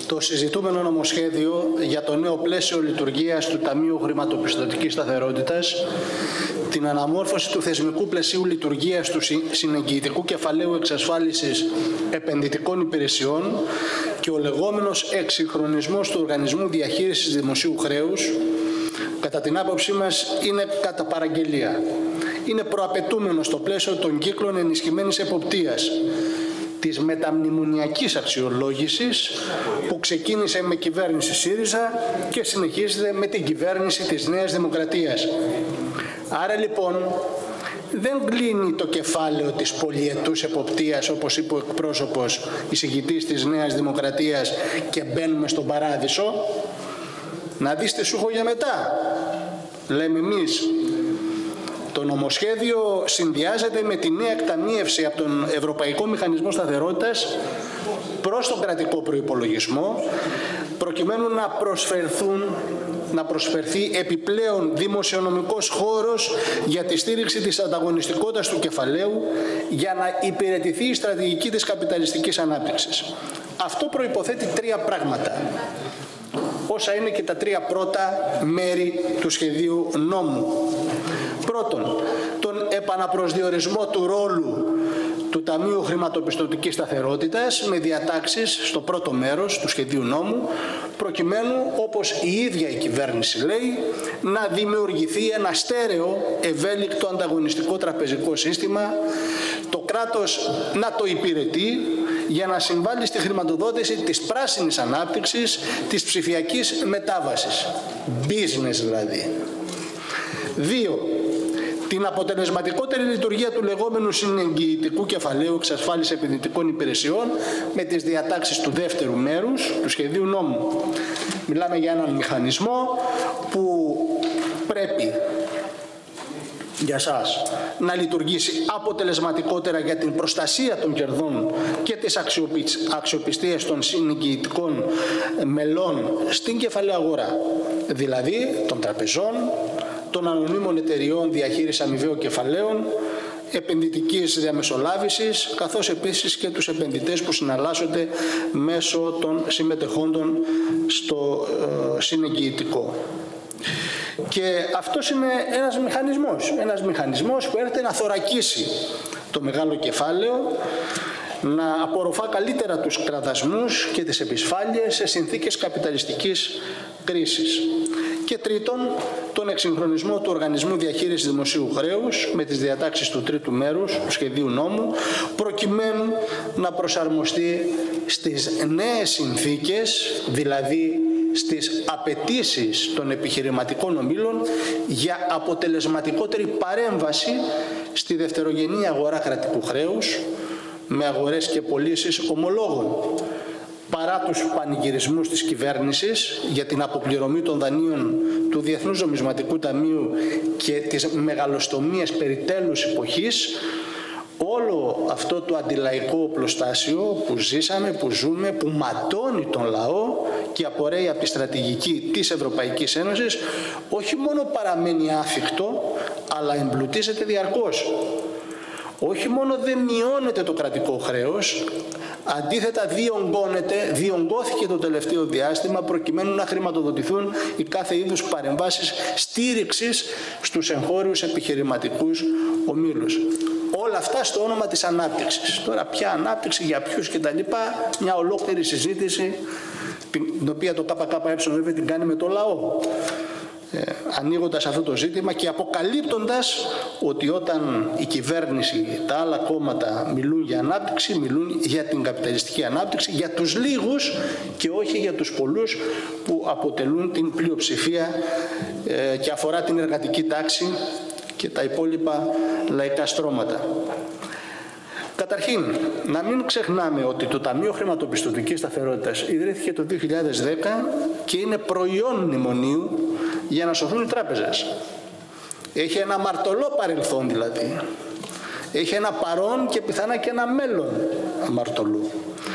Το συζητούμενο νομοσχέδιο για το νέο πλαίσιο λειτουργίας του Ταμείου Χρηματοπιστωτικής Σταθερότητας, την αναμόρφωση του θεσμικού πλαισίου λειτουργίας του συνεγγυητικού κεφαλαίου εξασφάλισης επενδυτικών υπηρεσιών και ο λεγόμενος εξυγχρονισμός του Οργανισμού Διαχείρισης Δημοσίου Χρέους, κατά την άποψή μας, είναι κατά παραγγελία. Είναι προαπαιτούμενο στο πλαίσιο των κύκλων ενισχυμένης εποπτείας της μεταμνημονιακής αξιολόγησης που ξεκίνησε με κυβέρνηση ΣΥΡΙΖΑ και συνεχίζεται με την κυβέρνηση της Νέας Δημοκρατίας. Άρα λοιπόν δεν κλείνει το κεφάλαιο της πολυετούς εποπτείας, όπως είπε ο εκπρόσωπος εισηγητής της Νέας Δημοκρατίας, και μπαίνουμε στον παράδεισο. Να δεις τι σου έχω για μετά, λέμε εμείς. Το νομοσχέδιο συνδυάζεται με τη νέα εκταμείευση από τον Ευρωπαϊκό Μηχανισμό Σταθερότητας προς τον κρατικό προϋπολογισμό, προκειμένου να προσφερθεί επιπλέον δημοσιονομικός χώρος για τη στήριξη της ανταγωνιστικότητας του κεφαλαίου για να υπηρετηθεί η στρατηγική της καπιταλιστικής ανάπτυξης. Αυτό προϋποθέτει τρία πράγματα, όσα είναι και τα τρία πρώτα μέρη του σχεδίου νόμου. Πρώτον, τον επαναπροσδιορισμό του ρόλου του Ταμείου Χρηματοπιστωτικής Σταθερότητας με διατάξεις στο πρώτο μέρος του σχεδίου νόμου, προκειμένου, όπως η ίδια η κυβέρνηση λέει, να δημιουργηθεί ένα στέρεο, ευέλικτο, ανταγωνιστικό τραπεζικό σύστημα, το κράτος να το υπηρετεί για να συμβάλλει στη χρηματοδότηση της πράσινης ανάπτυξης, της ψηφιακής μετάβασης. Business δηλαδή. 2. Την αποτελεσματικότερη λειτουργία του λεγόμενου συνεγγυητικού κεφαλαίου εξασφάλισης επενδυτικών υπηρεσιών με τις διατάξεις του δεύτερου μέρους του σχεδίου νόμου. Μιλάμε για έναν μηχανισμό που πρέπει για σας να λειτουργήσει αποτελεσματικότερα για την προστασία των κερδών και της αξιοπιστίας των συνεγγυητικών μελών στην κεφαλαία αγορά, δηλαδή των τραπεζών, των ανωνύμων εταιριών διαχείρισης αμοιβαίων κεφαλαίων, επενδυτικής διαμεσολάβησης, καθώς επίσης και τους επενδυτές που συναλλάσσονται μέσω των συμμετεχόντων στο συνεγγυητικό. Και αυτός είναι ένας μηχανισμός που έρχεται να θωρακίσει το μεγάλο κεφάλαιο, να απορροφά καλύτερα τους κραδασμούς και τις επισφάλειες σε συνθήκες καπιταλιστικής κρίσης. Και τρίτον, τον εξυγχρονισμό του Οργανισμού Διαχείρισης Δημοσίου Χρέους με τις διατάξεις του τρίτου μέρους του σχεδίου νόμου, προκειμένου να προσαρμοστεί στις νέες συνθήκες, δηλαδή στις απαιτήσεις των επιχειρηματικών ομίλων για αποτελεσματικότερη παρέμβαση στη δευτερογενή αγορά κρατικού χρέους με αγορές και πωλήσεις ομολόγων. Παρά τους πανηγυρισμούς της κυβέρνησης για την αποπληρωμή των δανείων του Διεθνούς Νομισματικού Ταμείου και τις μεγαλοστομίες περί τέλους εποχής, όλο αυτό το αντιλαϊκό οπλοστάσιο που ζήσαμε, που ζούμε, που ματώνει τον λαό και απορρέει από τη στρατηγική της Ευρωπαϊκής Ένωσης, όχι μόνο παραμένει άφικτο, αλλά εμπλουτίζεται διαρκώς. Όχι μόνο δεν μειώνεται το κρατικό χρέος, αντίθετα διονγκώθηκε το τελευταίο διάστημα προκειμένου να χρηματοδοτηθούν οι κάθε είδους παρεμβάσεις στήριξης στους εγχώριους επιχειρηματικούς ομίλους. Όλα αυτά στο όνομα της ανάπτυξης. Τώρα ποια ανάπτυξη, για ποιους κτλ. Μια ολόκληρη συζήτηση, την οποία το ΚΚΕ βέβαια την κάνει με το λαό. Ανοίγοντας αυτό το ζήτημα και αποκαλύπτοντας ότι όταν η κυβέρνηση, τα άλλα κόμματα μιλούν για ανάπτυξη, μιλούν για την καπιταλιστική ανάπτυξη, για τους λίγους και όχι για τους πολλούς που αποτελούν την πλειοψηφία και αφορά την εργατική τάξη και τα υπόλοιπα λαϊκά στρώματα. Καταρχήν, να μην ξεχνάμε ότι το Ταμείο Χρηματοπιστωτικής Σταθερότητας ιδρύθηκε το 2010 και είναι προϊόν μνημονίου για να σωθούν οι τράπεζες. Έχει ένα αμαρτωλό παρελθόν δηλαδή. Έχει ένα παρόν και πιθανά και ένα μέλλον αμαρτωλού.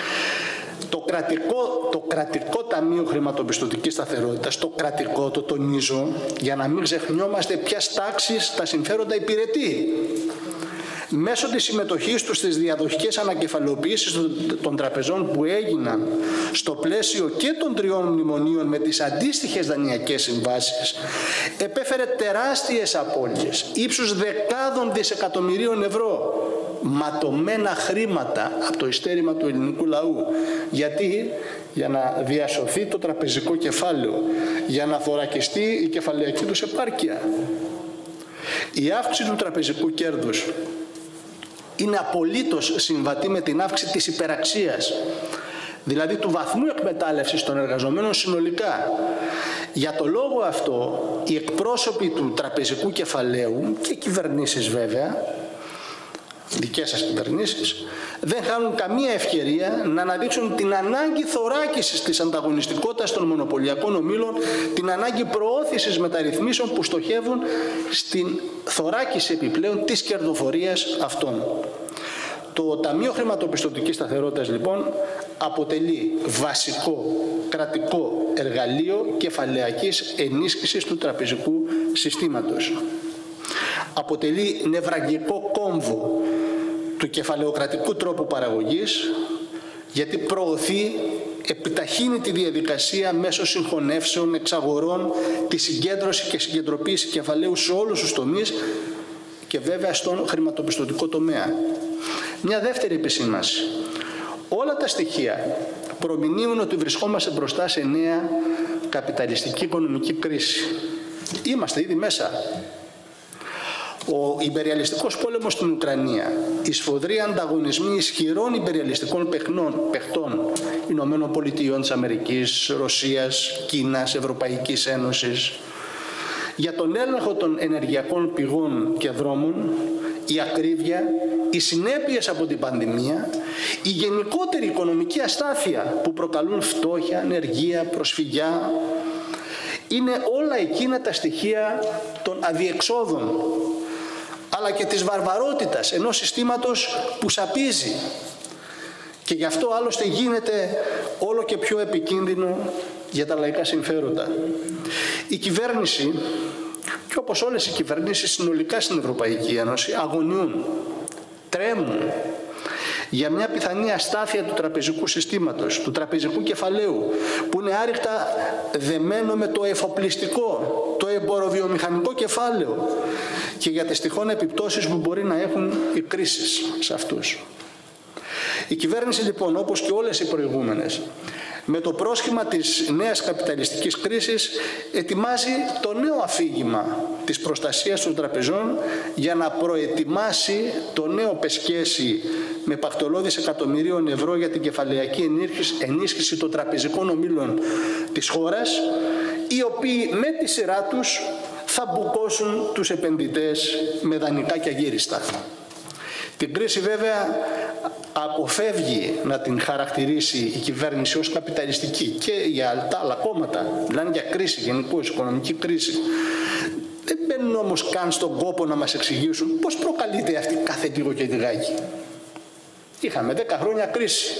Το κρατικό Ταμείο Χρηματοπιστωτικής Σταθερότητας, το κρατικό, το τονίζω, για να μην ξεχνιόμαστε ποιας τάξης τα συμφέροντα υπηρετεί. μέσω της συμμετοχής τους στις διαδοχικές ανακεφαλαιοποιήσεις των τραπεζών που έγιναν στο πλαίσιο και των 3 μνημονίων με τις αντίστοιχες δανειακές συμβάσεις, επέφερε τεράστιες απώλειες ύψους δεκάδων δισεκατομμυρίων ευρώ, ματωμένα χρήματα από το ειστέρημα του ελληνικού λαού. Γιατί? Για να διασωθεί το τραπεζικό κεφάλαιο, για να θωρακιστεί η κεφαλαιακή τους επάρκεια. Η αύξηση του τραπεζικού κέρδους είναι απολύτως συμβατή με την αύξηση της υπεραξίας, δηλαδή του βαθμού εκμετάλλευσης των εργαζομένων συνολικά. Για το λόγο αυτό, οι εκπρόσωποι του τραπεζικού κεφαλαίου και κυβερνήσεις βέβαια, δικές σας κυβερνήσεις, δεν χάνουν καμία ευκαιρία να αναδείξουν την ανάγκη θωράκισης της ανταγωνιστικότητας των μονοπωλιακών ομίλων, την ανάγκη προώθησης μεταρρυθμίσεων που στοχεύουν στην θωράκιση επιπλέον της κερδοφορίας αυτών. Το Ταμείο Χρηματοπιστωτικής Σταθερότητας λοιπόν αποτελεί βασικό κρατικό εργαλείο κεφαλαιακής ενίσχυσης του τραπεζικού συστήματος. Αποτελεί νευραλγικό κόμβο του κεφαλαιοκρατικού τρόπου παραγωγής, γιατί προωθεί, επιταχύνει τη διαδικασία μέσω συγχωνεύσεων, εξαγορών, τη συγκέντρωση και συγκεντρωποίηση κεφαλαίου σε όλους τους τομείς και βέβαια στον χρηματοπιστωτικό τομέα. Μια δεύτερη επισήμανση. Όλα τα στοιχεία προμηνύουν ότι βρισκόμαστε μπροστά σε νέα καπιταλιστική οικονομική κρίση. Είμαστε ήδη μέσα. Ο ιμπεριαλιστικός πόλεμος στην Ουκρανία, οι σφοδροί ανταγωνισμοί ισχυρών ιμπεριαλιστικών παιχτών, Ηνωμένων Πολιτειών της Αμερικής, Ρωσίας, Κίνας, Ευρωπαϊκής Ένωσης, για τον έλεγχο των ενεργειακών πηγών και δρόμων, η ακρίβεια, οι συνέπειες από την πανδημία, η γενικότερη οικονομική αστάθεια που προκαλούν φτώχεια, ανεργία, προσφυγιά, είναι όλα εκείνα τα στοιχεία των αδιεξόδων, αλλά και της βαρβαρότητας ενός συστήματος που σαπίζει. Και γι' αυτό άλλωστε γίνεται όλο και πιο επικίνδυνο για τα λαϊκά συμφέροντα. Η κυβέρνηση, και όπως όλες οι κυβερνήσεις συνολικά στην Ευρωπαϊκή Ένωση, αγωνιούν, τρέμουν για μια πιθανή αστάθεια του τραπεζικού συστήματος, του τραπεζικού κεφαλαίου, που είναι άρρηκτα δεμένο με το εφοπλιστικό, το εμποροβιομηχανικό κεφάλαιο και για τις τυχόν επιπτώσεις που μπορεί να έχουν οι κρίσεις σε αυτούς. Η κυβέρνηση λοιπόν, όπως και όλες οι προηγούμενες, με το πρόσχημα της νέας καπιταλιστικής κρίσης ετοιμάζει το νέο αφήγημα της προστασίας των τραπεζών για να προετοιμάσει το νέο πεσκέσι με παχτολώδεις εκατομμυρίων ευρώ για την κεφαλαιακή ενίσχυση των τραπεζικών ομίλων της χώρας, οι οποίοι με τη σειρά τους θα μπουκώσουν τους επενδυτές με δανεικά και αγύριστα. Την κρίση βέβαια αποφεύγει να την χαρακτηρίσει η κυβέρνηση ως καπιταλιστική και για τα άλλα κόμματα. Μιλάνε για κρίση, γενικώς οικονομική κρίση. Δεν μπαίνουν όμως καν στον κόπο να μας εξηγήσουν πώς προκαλείται αυτή κάθε λίγο και λιγάκι. Είχαμε 10 χρόνια κρίση.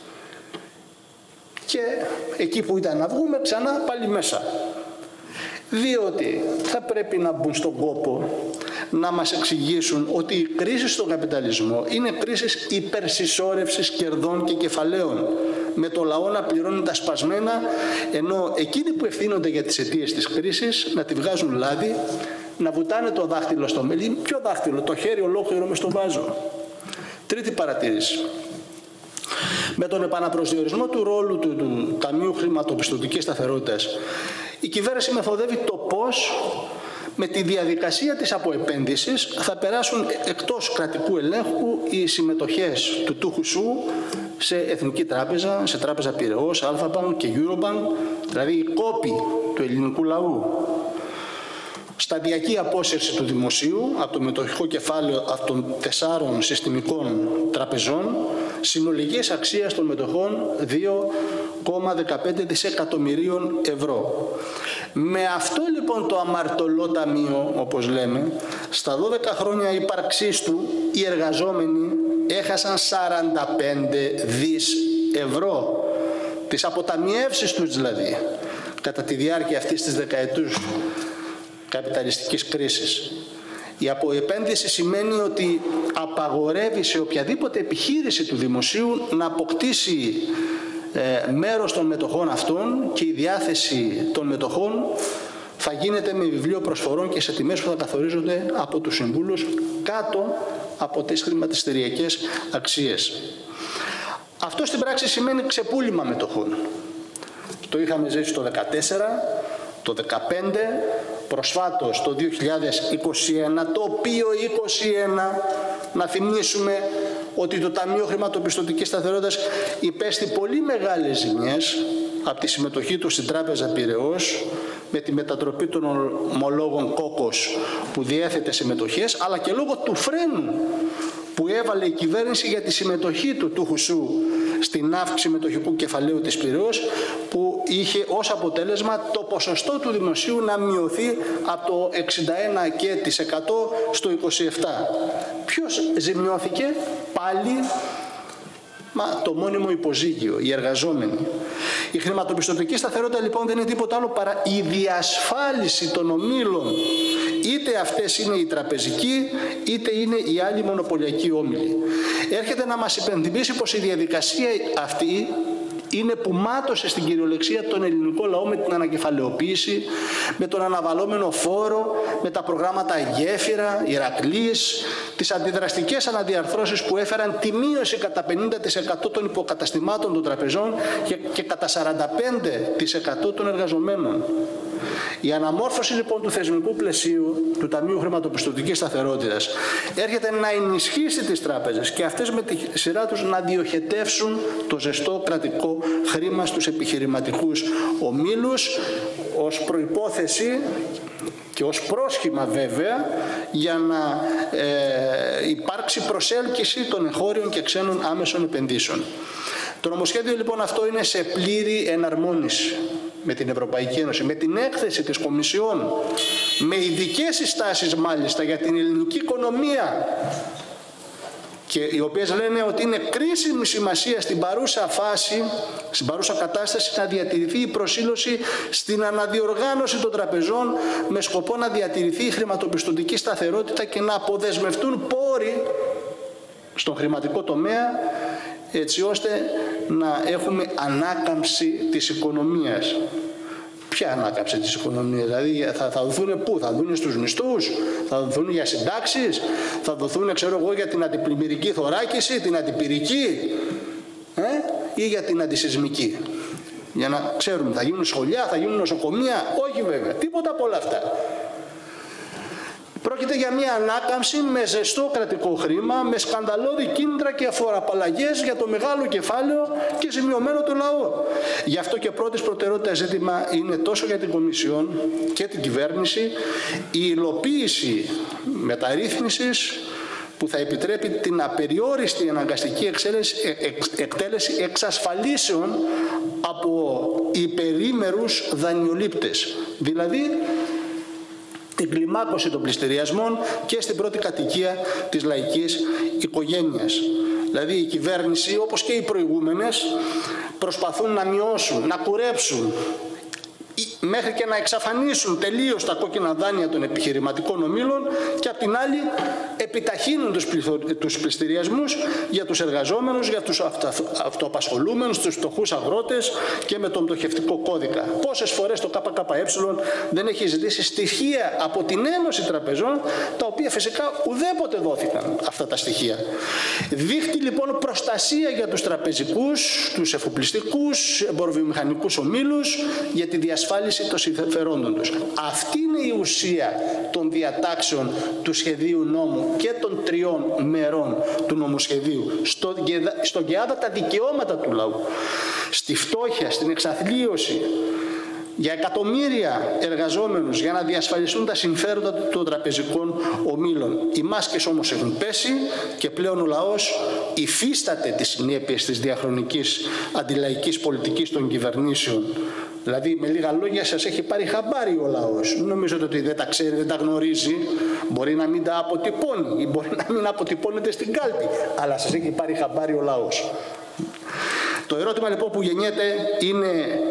Και εκεί που ήταν να βγούμε ξανά πάλι μέσα. Διότι θα πρέπει να μπουν στον κόπο να μας εξηγήσουν ότι η κρίση στον καπιταλισμό είναι κρίση υπερσυσσόρευσης κερδών και κεφαλαίων, με το λαό να πληρώνει τα σπασμένα, ενώ εκείνοι που ευθύνονται για τις αιτίες της κρίσης να τη βγάζουν λάδι, να βουτάνε το δάχτυλο στο μελί. Ποιο δάχτυλο? Το χέρι ολόκληρο μες στο βάζο. Τρίτη παρατήρηση. Με τον επαναπροσδιορισμό του ρόλου του Ταμείου Χρηματοπιστωτικής Σταθερότητας, η κυβέρνηση μεθοδεύει το πώς με τη διαδικασία της αποεπένδυσης θα περάσουν εκτός κρατικού ελέγχου οι συμμετοχές του ΤΟΥΧΟΥΣΟΥ σε Εθνική Τράπεζα, σε Τράπεζα Πειραιώς, Αλφα-Bank και Eurobank, δηλαδή η κόπη του ελληνικού λαού. Σταδιακή απόσυρση του δημοσίου από το μετοχικό κεφάλαιο από των 4 συστημικών τραπεζών, συνολικής αξίας των μετοχών 2,15 δισεκατομμυρίων ευρώ. Με αυτό λοιπόν το αμαρτωλό ταμείο, όπως λέμε, στα 12 χρόνια ύπαρξής του οι εργαζόμενοι έχασαν 45 δις ευρώ. Τις αποταμιεύσεις τους δηλαδή, κατά τη διάρκεια αυτής της δεκαετούς καπιταλιστικής κρίσης. Η αποεπένδυση σημαίνει ότι απαγορεύει σε οποιαδήποτε επιχείρηση του δημοσίου να αποκτήσει μέρος των μετοχών αυτών και η διάθεση των μετοχών θα γίνεται με βιβλίο προσφορών και σε τιμές που θα καθορίζονται από τους συμβούλους κάτω από τις χρηματιστηριακές αξίες. Αυτό στην πράξη σημαίνει ξεπούλημα μετοχών. Το είχαμε ζήσει το 2014, το 2015, προσφάτως το 2021, το οποίο 2021, να θυμίσουμε ότι το Ταμείο Χρηματοπιστωτικής Σταθερότητας υπέστη πολύ μεγάλες ζημιές από τη συμμετοχή του στην Τράπεζα Πειραιώς, με τη μετατροπή των ομολόγων κόκκος που διέθετε σε μετοχές, αλλά και λόγω του φρένου που έβαλε η κυβέρνηση για τη συμμετοχή του Χουσού στην αύξηση μετοχικού κεφαλαίου της Πειραιώς, που είχε ως αποτέλεσμα το ποσοστό του δημοσίου να μειωθεί από το 61% στο 27%. Ποιος ζημιώθηκε? Πάλι το μόνιμο υποζύγιο, οι εργαζόμενοι. Η χρηματοπιστωτική σταθερότητα λοιπόν δεν είναι τίποτα άλλο παρά η διασφάλιση των ομίλων, είτε αυτές είναι οι τραπεζικοί, είτε είναι οι άλλοι μονοπωλιακοί όμιλοι. Έρχεται να μας υπενθυμίσει πως η διαδικασία αυτή είναι που μάτωσε στην κυριολεξία τον ελληνικό λαό με την ανακεφαλαιοποίηση, με τον αναβαλώμενο φόρο, με τα προγράμματα Γέφυρα, Ηρακλής, τις αντιδραστικές αναδιαρθρώσεις που έφεραν τη μείωση κατά 50% των υποκαταστημάτων των τραπεζών και κατά 45% των εργαζομένων. Η αναμόρφωση λοιπόν του θεσμικού πλαισίου του Ταμείου Χρηματοπιστωτικής Σταθερότητας έρχεται να ενισχύσει τις τράπεζες και αυτές με τη σειρά τους να διοχετεύσουν το ζεστό κρατικό χρήμα στους επιχειρηματικούς ομίλους ως προϋπόθεση και ως πρόσχημα βέβαια για να υπάρξει προσέλκυση των εγχώριων και ξένων άμεσων επενδύσεων. Το νομοσχέδιο λοιπόν αυτό είναι σε πλήρη εναρμόνιση με την Ευρωπαϊκή Ένωση, με την έκθεση της Κομισιόν, με ειδικές συστάσεις μάλιστα για την ελληνική οικονομία, και οι οποίες λένε ότι είναι κρίσιμη σημασία στην παρούσα φάση, στην παρούσα κατάσταση, να διατηρηθεί η προσήλωση στην αναδιοργάνωση των τραπεζών με σκοπό να διατηρηθεί η χρηματοπιστωτική σταθερότητα και να αποδεσμευτούν πόροι στον χρηματικό τομέα, έτσι ώστε να έχουμε ανάκαμψη της οικονομίας. Ποια ανάκαμψη της οικονομίας? Δηλαδή θα δοθούν πού? Θα δοθούν στους μισθούς, θα δοθούν για συντάξεις, θα δοθούν ξέρω εγώ για την αντιπλημμυρική θωράκιση, την αντιπυρική ή για την αντισυσμική? Για να ξέρουμε, θα γίνουν σχολεία, θα γίνουν νοσοκομεία? Όχι βέβαια, τίποτα από όλα αυτά. Πρόκειται για μια ανάκαμψη με ζεστό κρατικό χρήμα, με σκανδαλώδη κίνητρα και φοροαπαλλαγές για το μεγάλο κεφάλαιο και ζημιωμένο το λαό. Γι' αυτό και πρώτης προτεραιότητας ζήτημα είναι τόσο για την Κομισιόν και την κυβέρνηση η υλοποίηση μεταρρύθμισης που θα επιτρέπει την απεριόριστη αναγκαστική εκτέλεση εξασφαλίσεων από υπερήμερους δανειολήπτες. Δηλαδή την κλιμάκωση των πληστηριασμών και στην πρώτη κατοικία της λαϊκής οικογένειας. Δηλαδή η κυβέρνηση, όπως και οι προηγούμενες, προσπαθούν να μειώσουν, να κουρέψουν μέχρι και να εξαφανίσουν τελείως τα κόκκινα δάνεια των επιχειρηματικών ομίλων και απ' την άλλη επιταχύνουν τους πληστηριασμούς για τους εργαζόμενους, για τους αυτοαπασχολούμενους, τους φτωχούς αγρότες και με τον πτωχευτικό κώδικα. Πόσες φορές το ΚΚΕ δεν έχει ζητήσει στοιχεία από την Ένωση Τραπεζών, τα οποία φυσικά ουδέποτε δόθηκαν αυτά τα στοιχεία. Δείχνει λοιπόν προστασία για τους τραπεζικούς, τους εφοπλιστικούς, εμποροβιομηχανικούς ομίλους, για τη διασφάλιση των συμφερόντων τους. Αυτή είναι η ουσία των διατάξεων του σχεδίου νόμου και των τριών μερών του νομοσχεδίου. Στον γκεάδα τα δικαιώματα του λαού, στη φτώχεια, στην εξαθλίωση, για εκατομμύρια εργαζόμενους, για να διασφαλιστούν τα συμφέροντα των τραπεζικών ομίλων. Οι μάσκες όμως έχουν πέσει και πλέον ο λαός υφίσταται τις συνέπειες της διαχρονικής αντιλαϊκής πολιτικής των κυβερνήσεων. Δηλαδή, με λίγα λόγια, σας έχει πάρει χαμπάρι ο λαός. Μην νομίζετε ότι δεν τα ξέρει, δεν τα γνωρίζει. Μπορεί να μην τα αποτυπώνει ή μπορεί να μην αποτυπώνεται στην κάλπη. Αλλά σας έχει πάρει χαμπάρι ο λαός. Το ερώτημα λοιπόν που γεννιέται είναι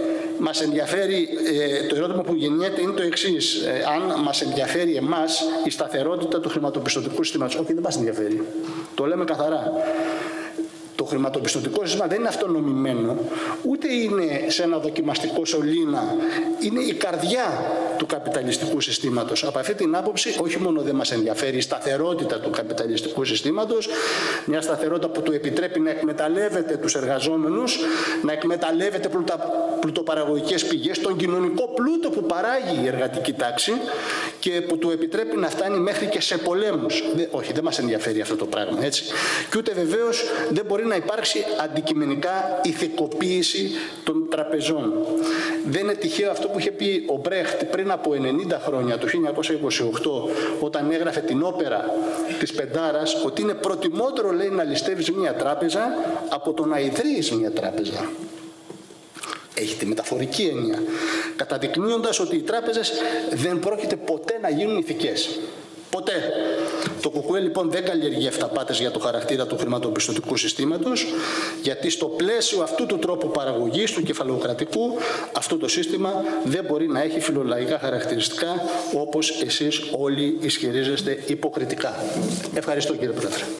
μας ενδιαφέρει, το ερώτημα που γεννιέται είναι το εξής. Αν μας ενδιαφέρει εμάς η σταθερότητα του χρηματοπιστωτικού συστήματος. Όχι, δεν μας ενδιαφέρει. Το λέμε καθαρά. Το χρηματοπιστωτικό σύστημα δεν είναι αυτονομημένο, ούτε είναι σε ένα δοκιμαστικό σωλήνα. Είναι η καρδιά του καπιταλιστικού συστήματος. Από αυτή την άποψη, όχι μόνο δεν μας ενδιαφέρει η σταθερότητα του καπιταλιστικού συστήματος, μια σταθερότητα που του επιτρέπει να εκμεταλλεύεται τους εργαζόμενους, να εκμεταλλεύεται πλουτοπαραγωγικές πηγές, τον κοινωνικό πλούτο που παράγει η εργατική τάξη και που του επιτρέπει να φτάνει μέχρι και σε πολέμους. Όχι, δεν μας ενδιαφέρει αυτό το πράγμα, έτσι. Και ούτε βεβαίως δεν μπορεί να υπάρξει αντικειμενικά ηθικοποίηση των τραπεζών. Δεν είναι τυχαίο αυτό που είχε πει ο Μπρέχτ πριν από 90 χρόνια, το 1928, όταν έγραφε την όπερα της Πεντάρας, ότι είναι προτιμότερο, λέει, να ληστεύεις μια τράπεζα από το να ιδρύεις μια τράπεζα. Έχει τη μεταφορική έννοια, καταδεικνύοντας ότι οι τράπεζες δεν πρόκειται ποτέ να γίνουν ηθικές. Ποτέ. Το ΚΚΕ λοιπόν δεν καλλιεργεί αυταπάτες για το χαρακτήρα του χρηματοπιστωτικού συστήματος, γιατί στο πλαίσιο αυτού του τρόπου παραγωγής, του κεφαλαιοκρατικού, αυτό το σύστημα δεν μπορεί να έχει φιλολαϊκά χαρακτηριστικά, όπως εσείς όλοι ισχυρίζεστε υποκριτικά. Ευχαριστώ, κύριε Πρόεδρε.